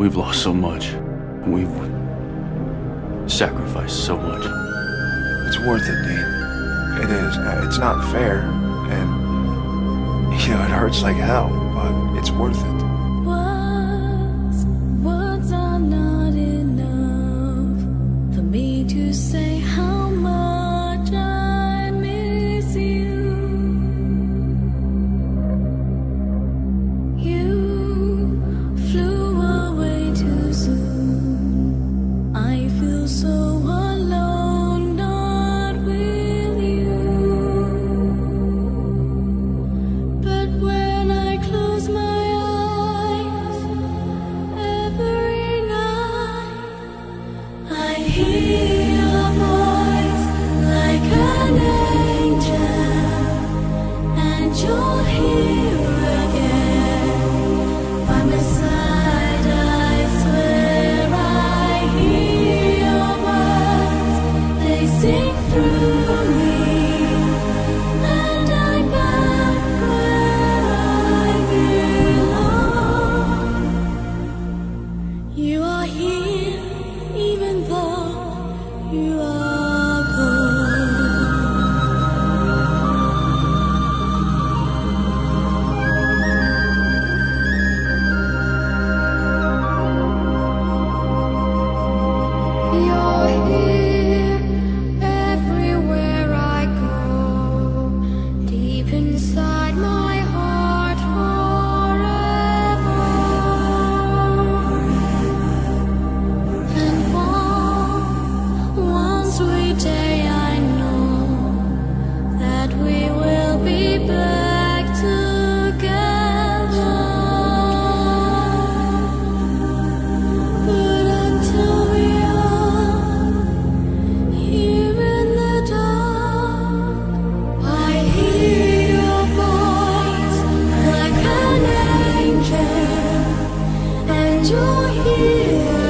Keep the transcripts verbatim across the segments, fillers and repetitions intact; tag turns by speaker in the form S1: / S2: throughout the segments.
S1: We've lost so much. We've sacrificed so much.
S2: It's worth it, Dean. It is. It's not fair, and, you know, it hurts like hell, but it's worth it.
S3: Words, words are not enough for me to say how much I miss you. You flew away too soon. I feel so alone, not with you. But when I close my eyes every night, I hear your voice like an angel, and you're here again by my side. I swear I hear your words, they sing through me, and I'm back where I belong. You are here even though you are gone. You're here everywhere I go, deep inside my heart forever. And one, one sweet day I know that we will be back together. But until we are here in the dark, I hear your voice like an angel, and you're here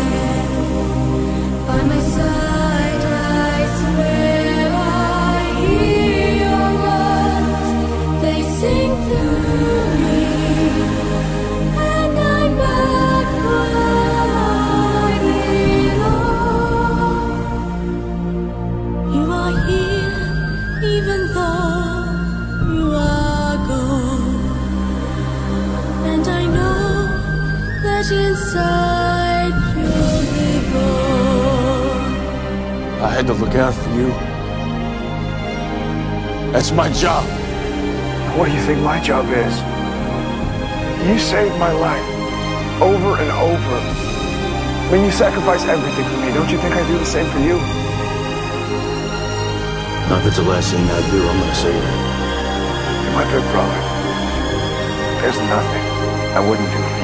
S3: again by my side. I swear I hear your words, they sing through me, and I'm back where I belong. You are here even though you are gone, and I know that inside you'll be born.
S1: I had to look out for you. That's my job.
S2: What do you think my job is? You saved my life over and over. I mean, you sacrifice everything for me. Don't you think I do the same for you?
S1: Not that the last thing I do, I'm gonna say that.
S2: You're my big brother. There's nothing I wouldn't do for you.